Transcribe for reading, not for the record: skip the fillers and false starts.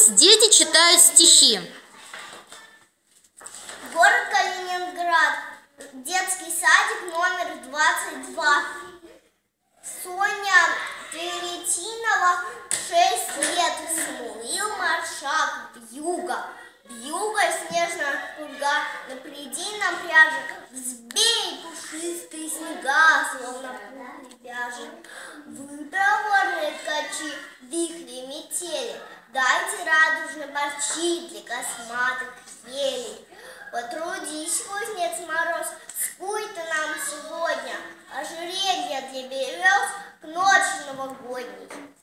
пусть дети читают стихи. Город Калининград, детский садик номер 22. Соня Веретинова, 6 лет. Смулил маршак, вьюга. Вьюга, снежная пурга, на предельном пряже. Взбей пушистые снега, словно пухли вяжет. Вы, проворные ткачи, вихри метели, дайте радужные борчи для косматых елей. Потрудись, кузнец Мороз, скуй ты нам сегодня ожерелье для берез к ночи новогодней.